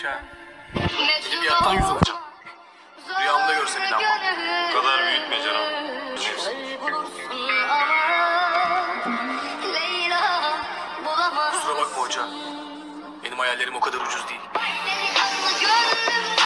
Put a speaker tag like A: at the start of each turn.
A: ha. Gidip yattan yüz alacağım. Rüyamda görsen inanmam.
B: Bu kadar büyütme canım.
A: Kusura bakma hoca. Benim hayallerim o kadar ucuz değil.